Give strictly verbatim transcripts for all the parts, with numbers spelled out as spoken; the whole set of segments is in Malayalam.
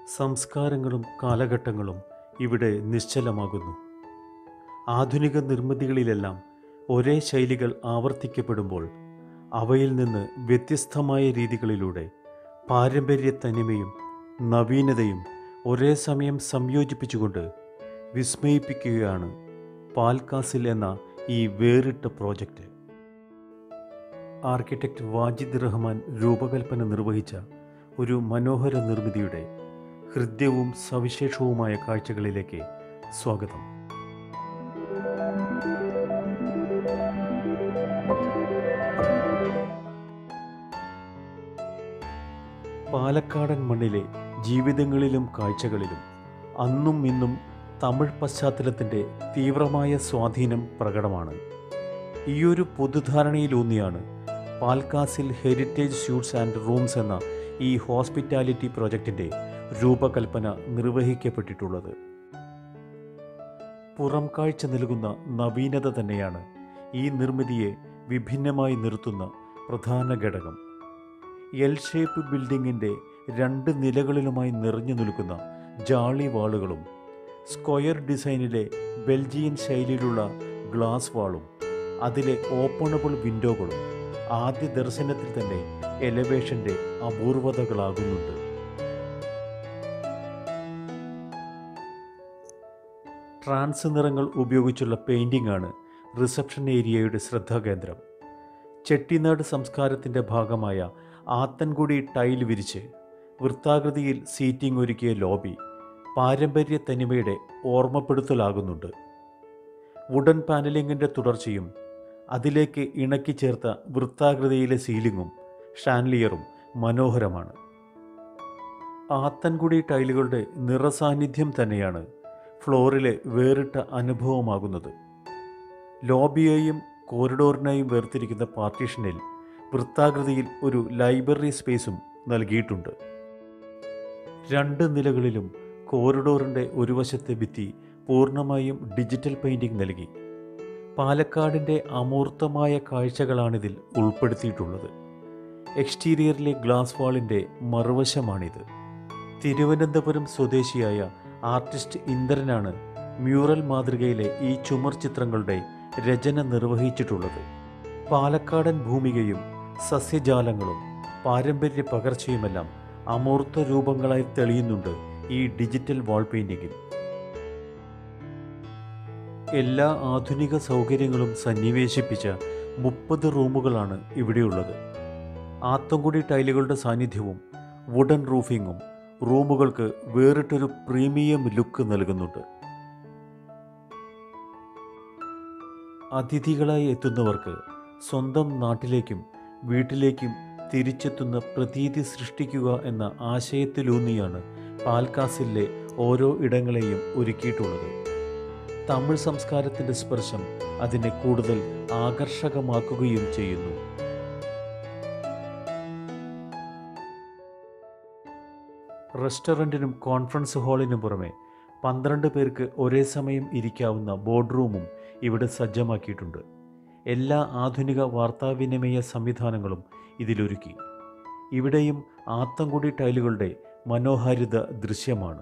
സംസ്കാരങ്ങളും കാലഘട്ടങ്ങളും ഇവിടെ നിശ്ചലമാകുന്നു. ആധുനിക നിർമ്മിതികളിലെല്ലാം ഒരേ ശൈലികൾ ആവർത്തിക്കപ്പെടുമ്പോൾ അവയിൽ നിന്ന് വ്യത്യസ്തമായ രീതികളിലൂടെ പാരമ്പര്യ തനിമയും നവീനതയും ഒരേ സമയം സംയോജിപ്പിച്ചുകൊണ്ട് വിസ്മയിപ്പിക്കുകയാണ് പാൽകാസിൽ എന്ന ഈ വേറിട്ട പ്രോജക്റ്റ്. ആർക്കിടെക്ട് വാജിദ് റഹ്മാൻ രൂപകൽപ്പന നിർവഹിച്ച ഒരു മനോഹര നിർമ്മിതിയുടെ ഹൃദ്യവും സവിശേഷവുമായ കാഴ്ചകളിലേക്ക് സ്വാഗതം. പാലക്കാടൻ മണ്ണിലെ ജീവിതങ്ങളിലും കാഴ്ചകളിലും അന്നും ഇന്നും തമിഴ് പശ്ചാത്തലത്തിൻ്റെ തീവ്രമായ സ്വാധീനം പ്രകടമാണ്. ഈയൊരു പൊതുധാരണയിലൂന്നിയാണ് Palcastle heritage suites and rooms എന്ന ഈ ഹോസ്പിറ്റാലിറ്റി പ്രോജക്റ്റിൻ്റെ രൂപകൽപ്പന നിർവഹിക്കപ്പെട്ടിട്ടുള്ളത്. പുറം കാഴ്ച നൽകുന്ന നവീനത തന്നെയാണ് ഈ നിർമ്മിതിയെ വിഭിന്നമായി നിർത്തുന്ന പ്രധാന ഘടകം. എൽ ഷേപ്പ് ബിൽഡിങ്ങിൻ്റെ രണ്ട് നിലകളിലുമായി നിറഞ്ഞു നിൽക്കുന്ന ജാളി വാളുകളും സ്ക്വയർ ഡിസൈനിലെ ബെൽജിയൻ ശൈലിയിലുള്ള ഗ്ലാസ് വാളും അതിലെ ഓപ്പണബിൾ വിൻഡോകളും ആദ്യ ദർശനത്തിൽ തന്നെ എലവേഷൻ്റെ അപൂർവതകളാകുന്നുണ്ട്. ട്രാൻസ് നിറങ്ങൾ ഉപയോഗിച്ചുള്ള പെയിൻറ്റിംഗ് ആണ് റിസപ്ഷൻ ഏരിയയുടെ ശ്രദ്ധാകേന്ദ്രം. ചെട്ടിനാട് സംസ്കാരത്തിൻ്റെ ഭാഗമായ ആത്തൻകുടി ടൈൽ വിരിച്ച് വൃത്താകൃതിയിൽ സീറ്റിംഗ് ഒരുക്കിയ ലോബി പാരമ്പര്യ തനിമയുടെ ഓർമ്മപ്പെടുത്തലാകുന്നുണ്ട്. വുഡൻ പാനലിങ്ങിൻ്റെ തുടർച്ചയും അതിലേക്ക് ഇണക്കി ചേർത്ത വൃത്താകൃതിയിലെ സീലിങ്ങും ഷാൻലിയറും മനോഹരമാണ്. ആത്തൻകുടി ടൈലുകളുടെ നിറസാന്നിധ്യം തന്നെയാണ് ഫ്ലോറിലെ വേറിട്ട അനുഭവമാകുന്നത്. ലോബിയെയും കോറിഡോറിനെയും വേർതിരിക്കുന്ന പാർട്ടീഷനിൽ വൃത്താകൃതിയിൽ ഒരു ലൈബ്രറി സ്പേസും നൽകിയിട്ടുണ്ട്. രണ്ട് നിലകളിലും കോറിഡോറിൻ്റെ ഒരു വശത്തെ ഭിത്തി പൂർണ്ണമായും ഡിജിറ്റൽ പെയിൻറ്റിംഗ് നൽകി. പാലക്കാടിൻ്റെ അമൂർത്തമായ കാഴ്ചകളാണിതിൽ ഉൾപ്പെടുത്തിയിട്ടുള്ളത്. എക്സ്റ്റീരിയറിലെ ഗ്ലാസ് വാളിൻ്റെ മറുവശമാണിത്. തിരുവനന്തപുരം സ്വദേശിയായ ആർട്ടിസ്റ്റ് ഇന്ദ്രനാണ് മ്യൂറൽ മാതൃകയിലെ ഈ ചുമർ ചിത്രങ്ങളുടെ രചന നിർവഹിച്ചിട്ടുള്ളത്. പാലക്കാടൻ ഭൂമികയും സസ്യജാലങ്ങളും പാരമ്പര്യ പകർച്ചയുമെല്ലാം അമൂർത്ത രൂപങ്ങളായി തെളിയുന്നുണ്ട് ഈ ഡിജിറ്റൽ വാൾ പെയിൻറ്റിങ്ങിൽ. എല്ലാ ആധുനിക സൗകര്യങ്ങളും സന്നിവേശിപ്പിച്ച മുപ്പത് റൂമുകളാണ് ഇവിടെയുള്ളത്. ആത്തൻകുടി ടൈലുകളുടെ സാന്നിധ്യവും വുഡൻ റൂഫിങ്ങും റൂമുകൾക്ക് വേറിട്ടൊരു പ്രീമിയം ലുക്ക് നൽകുന്നുണ്ട്. അതിഥികളായി എത്തുന്നവർക്ക് സ്വന്തം നാട്ടിലേക്കും വീട്ടിലേക്കും തിരിച്ചെത്തുന്ന പ്രതീതി സൃഷ്ടിക്കുക എന്ന ആശയത്തിലൂന്നിയാണ് പാൽകാസിലെ ഓരോ ഇടങ്ങളെയും ഒരുക്കിയിട്ടുള്ളത്. തമിഴ് സംസ്കാരത്തിൻ്റെ സ്പർശം അതിനെ കൂടുതൽ ആകർഷകമാക്കുകയും ചെയ്യുന്നു. റെസ്റ്റോറൻറ്റിനും കോൺഫറൻസ് ഹാളിനും പുറമെ പന്ത്രണ്ട് പേർക്ക് ഒരേ സമയം ഇരിക്കാവുന്ന ബോർഡ് റൂമും ഇവിടെ സജ്ജമാക്കിയിട്ടുണ്ട്. എല്ലാ ആധുനിക വാർത്താവിനിമയ സംവിധാനങ്ങളും ഇതിലൊരുക്കി. ഇവിടെയും ആത്തൻകുടി ടൈലുകളുടെ മനോഹാരിത ദൃശ്യമാണ്.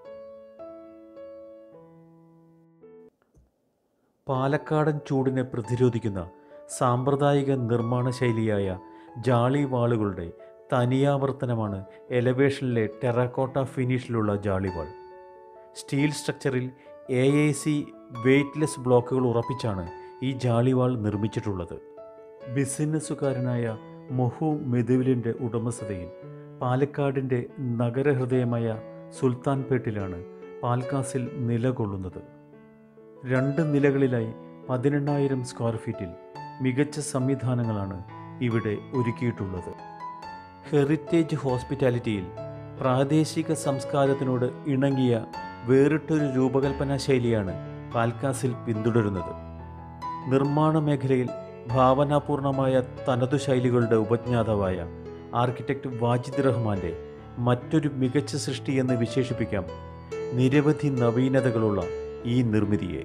പാലക്കാടൻ ചൂടിനെ പ്രതിരോധിക്കുന്ന സാമ്പ്രദായിക നിർമ്മാണ ശൈലിയായ ജാളി വാളുകളുടെ തനിയാവർത്തനമാണ് എലവേഷനിലെ ടെറാക്കോട്ട ഫിനിഷിലുള്ള ജാളിവാൾ. സ്റ്റീൽ സ്ട്രക്ചറിൽ എ എ സി വെയ്റ്റ്ലെസ് ബ്ലോക്കുകൾ ഉറപ്പിച്ചാണ് ഈ ജാളിവാൾ നിർമ്മിച്ചിട്ടുള്ളത്. ബിസിനസ്സുകാരനായ മൊഹു മെതുവിലിൻ്റെ ഉടമസ്ഥതയിൽ പാലക്കാടിൻ്റെ നഗരഹൃദയമായ സുൽത്താൻപേട്ടിലാണ് പാൽകാസിൽ നിലകൊള്ളുന്നത്. രണ്ട് നിലകളിലായി പതിനെണ്ണായിരം സ്ക്വയർ ഫീറ്റിൽ മികച്ച സംവിധാനങ്ങളാണ് ഇവിടെ ഒരുക്കിയിട്ടുള്ളത്. ഹെറിറ്റേജ് ഹോസ്പിറ്റാലിറ്റിയിൽ പ്രാദേശിക സംസ്കാരത്തിനോട് ഇണങ്ങിയ വേറിട്ടൊരു രൂപകൽപ്പന ശൈലിയാണ് പാൽകാസിൽ പിന്തുടരുന്നത്. നിർമ്മാണ മേഖലയിൽ ഭാവനാപൂർണമായ തനതു ശൈലികളുടെ ഉപജ്ഞാതാവായ ആർക്കിടെക്ട് വാജിദ് റഹ്മാൻ്റെ മറ്റൊരു മികച്ച സൃഷ്ടി എന്ന് വിശേഷിപ്പിക്കാം നിരവധി നവീനതകളുള്ള ഈ നിർമ്മിതിയെ.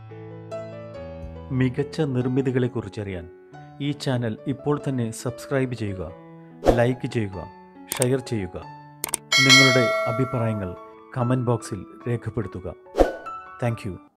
മികച്ച നിർമ്മിതികളെക്കുറിച്ചറിയാൻ ഈ ചാനൽ ഇപ്പോൾ തന്നെ സബ്സ്ക്രൈബ് ചെയ്യുക, ലൈക്ക് ചെയ്യുക, ഷെയർ ചെയ്യുക. നിങ്ങളുടെ അഭിപ്രായങ്ങൾ കമൻറ്റ് ബോക്സിൽ രേഖപ്പെടുത്തുക. Thank U.